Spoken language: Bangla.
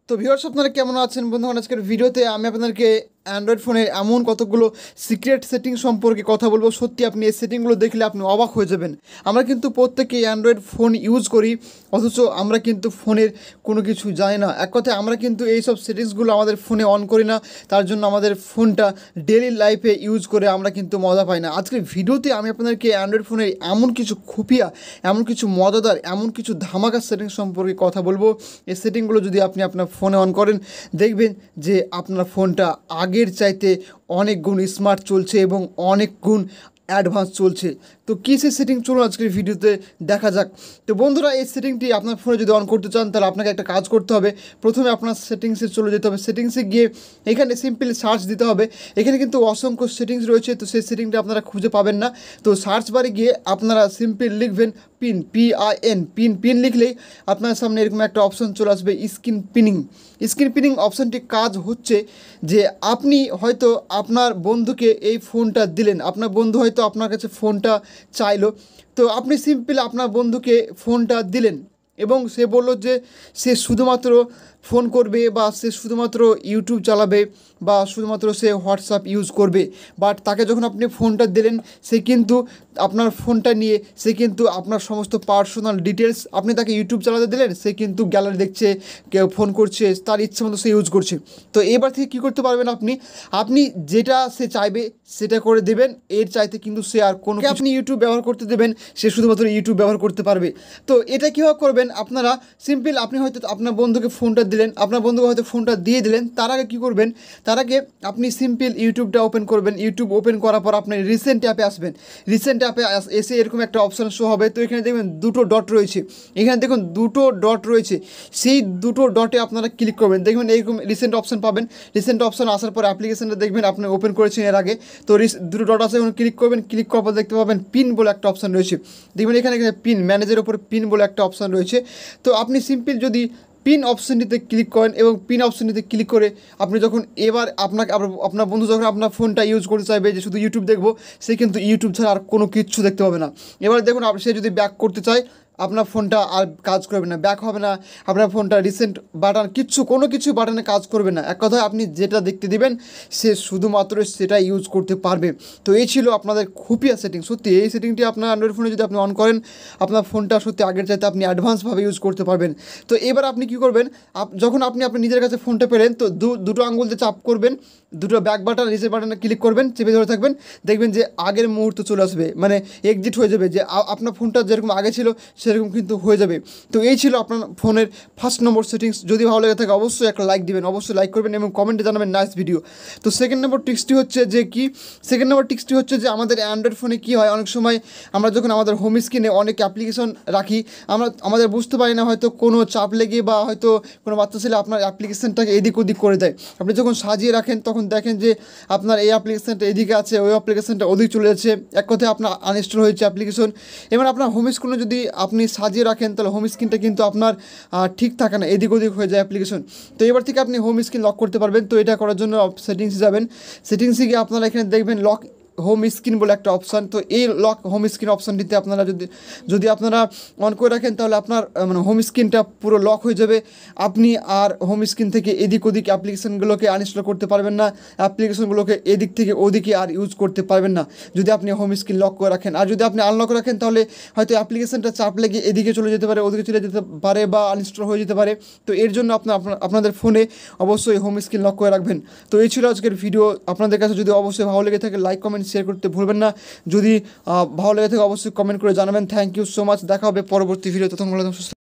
তো ভিউয়ার্স আপনারা কেমন আছেন বন্ধুগণ? আজকের ভিডিওতে আমি আপনাদেরকে অ্যান্ড্রয়েড ফোনের এমন কতগুলো সিক্রেট সেটিং সম্পর্কে কথা বলবো। সত্যি আপনি এই সেটিংগুলো দেখলে আপনি অবাক হয়ে যাবেন। আমরা কিন্তু প্রত্যেকেই অ্যান্ড্রয়েড ফোন ইউজ করি, অথচ আমরা কিন্তু ফোনের কোনো কিছু জানি না। এক কথায় আমরা কিন্তু এইসব সেটিংসগুলো আমাদের ফোনে অন করি না, তার জন্য আমাদের ফোনটা ডেইলি লাইফে ইউজ করে আমরা কিন্তু মজা পাই না। আজকের ভিডিওতে আমি আপনাদেরকে অ্যান্ড্রয়েড ফোনের এমন কিছু খুফিয়া, এমন কিছু মজাদার, এমন কিছু ধামাকা সেটিংস সম্পর্কে কথা বলবো। এই সেটিংগুলো যদি আপনি আপনার ফোনে অন করেন, দেখবেন যে আপনার ফোনটা আগের চাইতে অনেক গুণ স্মার্ট চলছে এবং অনেক গুণ অ্যাডভান্স চলছে। তো কী সেই সেটিং চলুন আজকের ভিডিওতে দেখা যাক। তো বন্ধুরা, এই সেটিংটি আপনার ফোনে যদি অন করতে চান তাহলে আপনাকে একটা কাজ করতে হবে। প্রথমে আপনার সেটিংসে চলে যেতে হবে। সেটিংসে গিয়ে এখানে সিম্পলি সার্চ দিতে হবে। এখানে কিন্তু অসংখ্য সেটিংস রয়েছে, তো সেই সেটিংটা আপনারা খুঁজে পাবেন না। তো সার্চ বারে গিয়ে আপনারা সিম্পল লিখবেন পিন, PIN, পিন লিখলেই আপনার সামনে এরকম একটা অপশন চলে আসবে, স্ক্রিন পিনিং অপশানটি কাজ হচ্ছে যে আপনি হয়তো আপনার বন্ধুকে এই ফোনটা দিলেন, আপনার বন্ধু হয়তো আপনার কাছে ফোনটা চাইলো, তো আপনি সিম্পল আপনার বন্ধুকে ফোনটা দিলেন এবং সে বলল যে সে শুধুমাত্র ফোন করবে বা সে শুধুমাত্র ইউটিউব চালাবে বা শুধুমাত্র সে হোয়াটসঅ্যাপ ইউজ করবে। বাট তাকে যখন আপনি ফোনটা দিলেন, সে কিন্তু আপনার ফোনটা নিয়ে সে কিন্তু আপনার সমস্ত পার্সোনাল ডিটেলস, আপনি তাকে ইউটিউব চালাতে দিলেন, সে কিন্তু গ্যালারি দেখছে, কেউ ফোন করছে, তার ইচ্ছে মতো সে ইউজ করছে। তো এবার থেকে কী করতে পারবেন আপনি যেটা সে চাইবে সেটা করে দেবেন। এর চাইতে কিন্তু সে আর কোনো আপনি ইউটিউব ব্যবহার করতে দেবেন, সে শুধুমাত্র ইউটিউব ব্যবহার করতে পারবে। তো এটা কীভাবে করবেন আপনারা? সিম্পল আপনি হয়তো আপনার বন্ধুকে ফোনটা দিলেন, আপনার বন্ধুকে হয়তো ফোনটা দিয়ে দিলেন, তার আগে কী করবেন? তার আগে আপনি সিম্পল ইউটিউবটা ওপেন করবেন। ইউটিউব ওপেন করার পর আপনি রিসেন্ট অ্যাপে আসবেন। রিসেন্ট অ্যাপে এসে এরকম একটা অপশান শো হবে। তো এখানে দেখবেন দুটো ডট রয়েছে, এখানে দেখুন দুটো ডট রয়েছে, সেই দুটো ডটে আপনারা ক্লিক করবেন। দেখবেন এরকম রিসেন্ট অপশান পাবেন। রিসেন্ট অপশান আসার পর অ্যাপ্লিকেশানটা দেখবেন আপনি ওপেন করেছেন এর আগে। তো দুটো ডট আছে, এখন ক্লিক করবেন। ক্লিক করার পর দেখতে পাবেন পিন বলে একটা অপশান রয়েছে। দেখবেন এখানে পিন, ম্যানেজের ওপরে পিন বলে একটা অপশান রয়েছে। তো আপনি সিম্পল যদি পিন অপশানটিতে ক্লিক করেন এবং পিন অপশানটিতে ক্লিক করে আপনি যখন এবার আপনার বন্ধু যখন আপনার ফোনটা ইউজ করতে চাইবে যে শুধু ইউটিউব দেখবো, সে কিন্তু ইউটিউব ছাড়া আর কোনো কিচ্ছু দেখতে পাবে না। এবার দেখুন সে যদি ব্যাক করতে চায়, আপনার ফোনটা আর কাজ করবে না, ব্যাক হবে না, আপনার ফোনটা রিসেন্ট বাটন কোনো কিছু বাটনে কাজ করবে না। এক কথায় আপনি যেটা দেখতে দিবেন সে শুধুমাত্র সেটা ইউজ করতে পারবে। তো এই ছিল আপনাদের খুপিয়া সেটিং। সত্যি এই সেটিংটি আপনার অ্যান্ড্রয়েড ফোনে যদি আপনি অন করেন, আপনার ফোনটা সত্যি আগের চাইতে আপনি অ্যাডভান্সভাবে ইউজ করতে পারবেন। তো এবার আপনি কী করবেন? যখন আপনি নিজের কাছে ফোনটা পেলেন, তো দুটো আঙুল দিয়ে চাপ করবেন, দুটো ব্যাক বাটন রিসেট বাটনে ক্লিক করবেন, চেপে ধরে থাকবেন, দেখবেন যে আগের মুহূর্ত চলে আসবে, মানে এক্সিট হয়ে যাবে, যে আপনার ফোনটা যেরকম আগে ছিল সেরকম কিন্তু হয়ে যাবে। তো এই ছিল আপনার ফোনের ফার্স্ট নম্বর সেটিংস। যদি ভালো লেগে থাকে অবশ্যই একটা লাইক দিবেন, অবশ্যই লাইক করবেন এবং কমেন্টে জানাবেন নাইস ভিডিও। তো সেকেন্ড নম্বর টিক্সটি হচ্ছে যে আমাদের অ্যান্ড্রয়েড ফোনে কী হয়, অনেক সময় আমরা যখন আমাদের হোম স্ক্রিনে অনেক অ্যাপ্লিকেশন রাখি, আমাদের বুঝতে পারি না, হয়তো কোনো চাপ লেগে বা হয়তো কোনো বাচ্চা ছেলে আপনার অ্যাপ্লিকেশনটাকে এদিক ওদিক করে দেয়। আপনি যখন সাজিয়ে রাখেন তখন দেখেন যে আপনার এই অ্যাপ্লিকেশনটা এদিকে আছে, ওই অ্যাপ্লিকেশনটা ওদিক চলে যাচ্ছে, এক কথায় আপনার আনইনস্টল হয়েছে অ্যাপ্লিকেশন। এবার আপনার হোম স্ক্রিনে যদি আপনি সাজিয়ে রাখেন তাহলে হোম স্ক্রিনটা কিন্তু আপনার ঠিক থাকে না, এদিক ওদিক হয়ে যায় অ্যাপ্লিকেশন। তো এবার থেকে আপনি হোম স্ক্রিন লক করতে পারবেন। তো এটা করার জন্য সেটিংসে যাবেন। সেটিংসে গিয়ে আপনারা এখানে দেখবেন লক হোম স্ক্রিন বলে একটা অপশান। তো এই লক হোম স্ক্রিন অপশানটিতে আপনারা যদি আপনারা অন করে রাখেন তাহলে আপনার মানে হোম স্ক্রিনটা পুরো লক হয়ে যাবে। আপনি আর হোম স্ক্রিন থেকে এদিক ওদিক অ্যাপ্লিকেশনগুলোকে আনইনস্টল করতে পারবেন না, অ্যাপ্লিকেশনগুলোকে এদিক থেকে ওদিকে আর ইউজ করতে পারবেন না যদি আপনি হোম স্ক্রিন লক করে রাখেন। আর যদি আপনি আনলক রাখেন তাহলে হয়তো অ্যাপ্লিকেশনটা চাপ লেগে এদিকে চলে যেতে পারে, ওদিকে চলে যেতে পারে বা আনইনস্টল হয়ে যেতে পারে। তো এর জন্য আপনাদের ফোনে অবশ্যই হোম স্ক্রিন লক করে রাখবেন। তো এই ছিল আজকের ভিডিও। আপনাদের কাছে যদি অবশ্যই ভালো লেগে থাকে লাইক কমেন্ট শেয়ার করতে ভুলবেন না। যদি ভালো লেগে থাকে অবশ্যই কমেন্ট করে জানাবেন। Thank you so much. দেখা হবে পরবর্তী ভিডিও। তখন ভালো থাকুন, সুস্থ